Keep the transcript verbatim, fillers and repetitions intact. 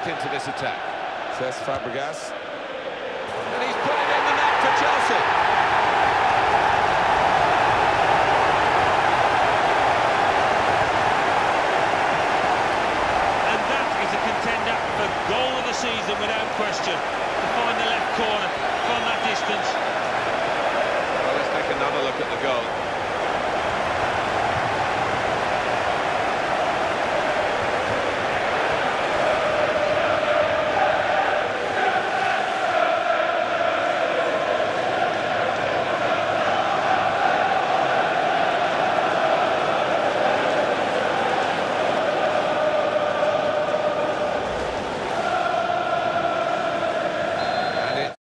depth into this attack. Cesc Fabregas. And he's put it in the net for Chelsea.